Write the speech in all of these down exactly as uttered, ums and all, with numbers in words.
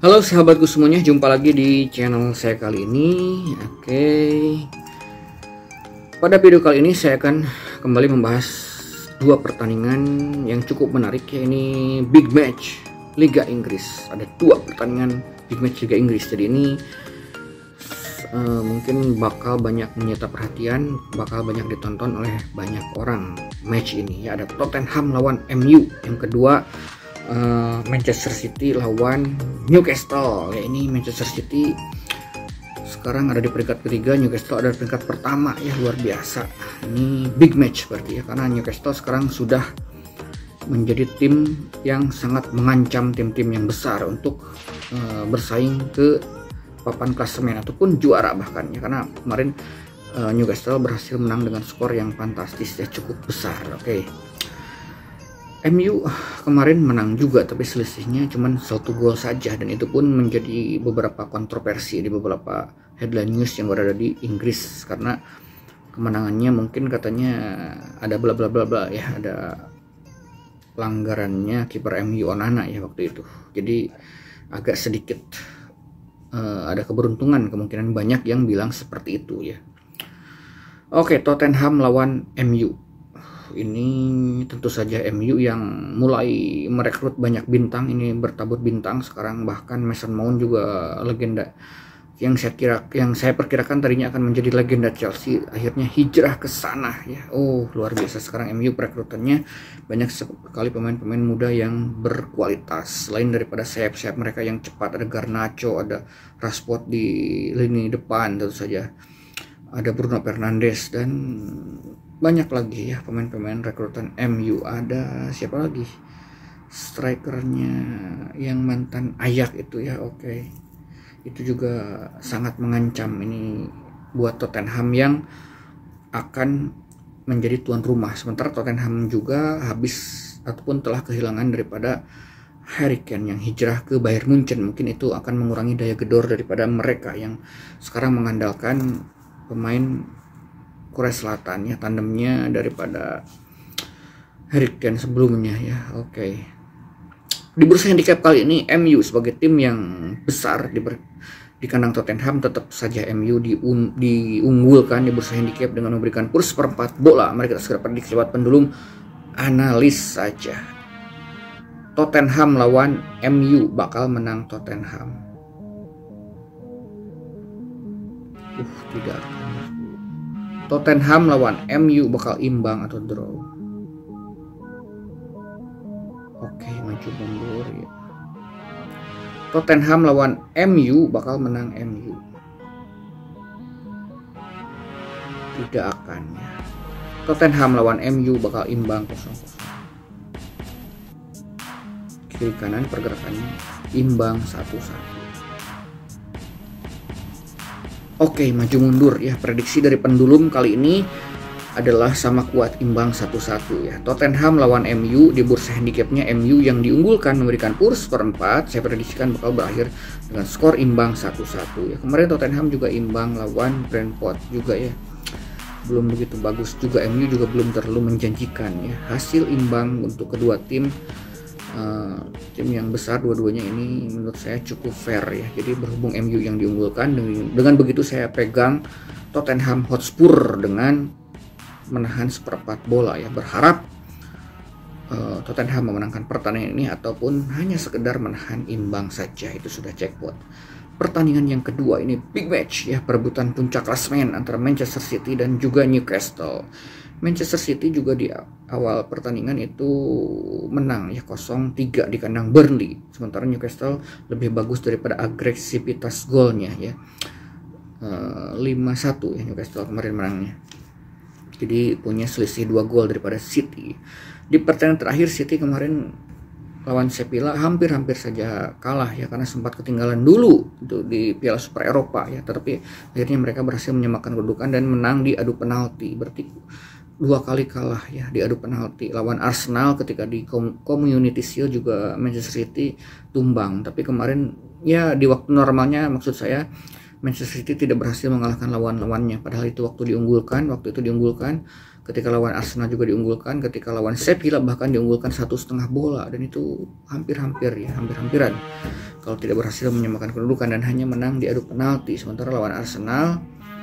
Halo sahabatku semuanya, jumpa lagi di channel saya kali ini. Oke, pada video kali ini saya akan kembali membahas dua pertandingan yang cukup menarik, ya. Ini big match Liga Inggris. Ada dua pertandingan big match Liga Inggris. Jadi ini uh, mungkin bakal banyak menyita perhatian, bakal banyak ditonton oleh banyak orang match ini, ya. Ada Tottenham lawan M U. Yang kedua Uh, Manchester City lawan Newcastle, ya. Ini Manchester City sekarang ada di peringkat ketiga, Newcastle ada di peringkat pertama, ya. Luar biasa, ini big match berarti, ya, karena Newcastle sekarang sudah menjadi tim yang sangat mengancam tim-tim yang besar untuk uh, bersaing ke papan klasemen ataupun juara bahkan, ya. Karena kemarin uh, Newcastle berhasil menang dengan skor yang fantastis, ya, cukup besar. Oke, okay. M U kemarin menang juga, tapi selisihnya cuma satu gol saja, dan itu pun menjadi beberapa kontroversi di beberapa headline news yang berada di Inggris, karena kemenangannya mungkin katanya ada bla bla bla bla, ya, ada pelanggarannya kiper M U Onana, ya, waktu itu. Jadi agak sedikit uh, ada keberuntungan, kemungkinan banyak yang bilang seperti itu, ya. Oke, Tottenham lawan M U. Ini tentu saja M U yang mulai merekrut banyak bintang, ini bertabur bintang sekarang, bahkan Mason Mount juga legenda yang saya kira yang saya perkirakan tadinya akan menjadi legenda Chelsea, akhirnya hijrah ke sana, ya. Oh, luar biasa sekarang M U perekrutannya, banyak sekali pemain-pemain muda yang berkualitas. Selain daripada sayap-sayap mereka yang cepat, ada Garnacho, ada Rashford di lini depan, tentu saja ada Bruno Fernandes, dan banyak lagi, ya, pemain-pemain rekrutan M U. Ada siapa lagi strikernya yang mantan Ajax itu, ya. Oke, itu juga sangat mengancam ini buat Tottenham yang akan menjadi tuan rumah. Sementara Tottenham juga habis ataupun telah kehilangan daripada Harry Kane yang hijrah ke Bayern Munchen. Mungkin itu akan mengurangi daya gedor daripada mereka yang sekarang mengandalkan pemain Korea Selatan, ya, tandemnya daripada Harry Kane sebelumnya, ya. Oke, di bursa handicap kali ini M U sebagai tim yang besar di, di kandang Tottenham, tetap saja M U diun, diunggulkan di bursa handicap dengan memberikan kurs seperempat bola. Mari kita segera prediksi lewat pendulum analis saja. Tottenham lawan M U, bakal menang Tottenham. Uh, tidak. Tottenham lawan M U bakal imbang atau draw. Oke, maju mundur, ya. Tottenham lawan M U bakal menang M U. Tidak akan, ya. Tottenham lawan M U bakal imbang kosong kosong. Kiri kanan pergerakannya imbang satu satu. Oke, maju mundur, ya. Prediksi dari pendulum kali ini adalah sama kuat, imbang satu satu, ya. Tottenham lawan M U, di bursa handicapnya M U yang diunggulkan memberikan kurs seperempat. Saya prediksikan bakal berakhir dengan skor imbang satu satu, ya. Kemarin Tottenham juga imbang lawan Brentford juga, ya. Belum begitu bagus juga, M U juga belum terlalu menjanjikan, ya. Hasil imbang untuk kedua tim Uh, tim yang besar dua-duanya ini menurut saya cukup fair, ya. Jadi berhubung M U yang diunggulkan, dengan, dengan begitu saya pegang Tottenham Hotspur dengan menahan seperempat bola, ya. Berharap uh, Tottenham memenangkan pertandingan ini ataupun hanya sekedar menahan imbang saja, itu sudah jackpot. Pertandingan yang kedua ini big match, ya, perebutan puncak klasemen antara Manchester City dan juga Newcastle. Manchester City juga di awal pertandingan itu menang, ya, nol tiga di kandang Burnley. Sementara Newcastle lebih bagus daripada agresivitas golnya, ya. uh, lima satu, ya, Newcastle kemarin menangnya. Jadi punya selisih dua gol daripada City. Di pertandingan terakhir City kemarin lawan Sevilla hampir-hampir saja kalah, ya, karena sempat ketinggalan dulu itu di Piala Super Eropa, ya. Tetapi akhirnya mereka berhasil menyamakan kedudukan dan menang di adu penalti. Berarti dua kali kalah, ya, di adu penalti. Lawan Arsenal ketika di Community Shield juga Manchester City tumbang. Tapi kemarin, ya, di waktu normalnya, maksud saya, Manchester City tidak berhasil mengalahkan lawan-lawannya. Padahal itu waktu diunggulkan, waktu itu diunggulkan. Ketika lawan Arsenal juga diunggulkan, ketika lawan Sevilla bahkan diunggulkan satu setengah bola, dan itu hampir-hampir, ya, hampir-hampiran kalau tidak berhasil menyamakan kedudukan dan hanya menang di adu penalti. Sementara lawan Arsenal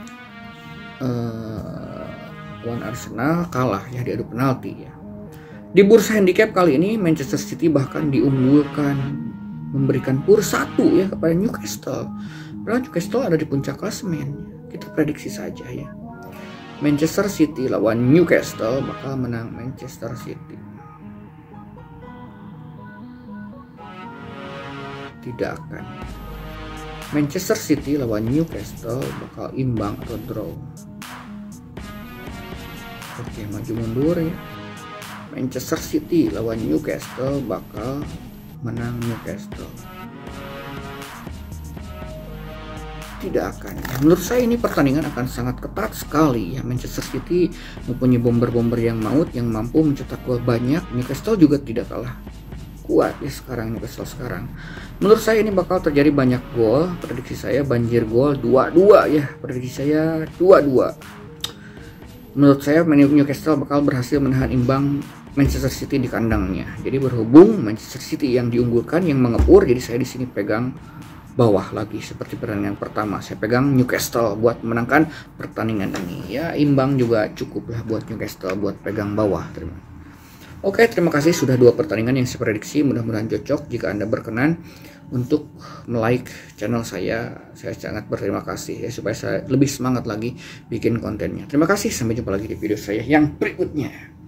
uh, lawan Arsenal kalah ya di adu penalti ya. Di bursa handicap kali ini Manchester City bahkan diunggulkan memberikan purs satu ya kepada Newcastle. Padahal Newcastle ada di puncak klasemen. Kita prediksi saja ya. Manchester City lawan Newcastle bakal menang Manchester City. Tidak akan. Manchester City lawan Newcastle bakal imbang atau draw. Oke, maju mundur ya. Manchester City lawan Newcastle bakal menang Newcastle. Tidak akan. Menurut saya ini pertandingan akan sangat ketat sekali ya. Manchester City mempunyai bomber-bomber yang maut yang mampu mencetak gol banyak. Newcastle juga tidak kalah kuat ya sekarang Newcastle sekarang. Menurut saya ini bakal terjadi banyak gol. Prediksi saya banjir gol dua dua ya. Prediksi saya dua dua. Menurut saya Newcastle bakal berhasil menahan imbang Manchester City di kandangnya. Jadi berhubung Manchester City yang diunggulkan, yang mengepur, jadi saya di sini pegang bawah lagi seperti pertandingan pertama. Saya pegang Newcastle buat memenangkan pertandingan ini. Ya imbang juga cukup lah buat Newcastle buat pegang bawah. Terima kasih. Oke, terima kasih sudah dua pertandingan yang saya prediksi. Mudah-mudahan cocok. Jika Anda berkenan untuk like channel saya, saya sangat berterima kasih ya supaya saya lebih semangat lagi bikin kontennya. Terima kasih, sampai jumpa lagi di video saya yang berikutnya.